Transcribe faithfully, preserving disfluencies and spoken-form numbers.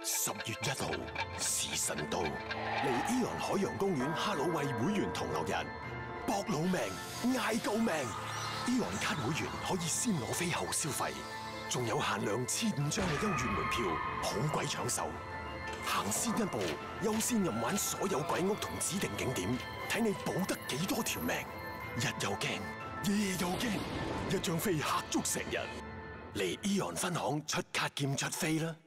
十月一號，時辰到，嚟 AEON 海洋公園哈囉喂會員同樂日，搏老命，嗌救命 ！AEON 卡會員可以先攞飛後消費，仲有限量千五張嘅優越門票，好鬼搶手！行先一步，優先任玩所有鬼屋同指定景點，睇你保得幾多條命！日又驚，夜又驚，一張飛嚇足成日，嚟 AEON 分行出卡兼出飛啦！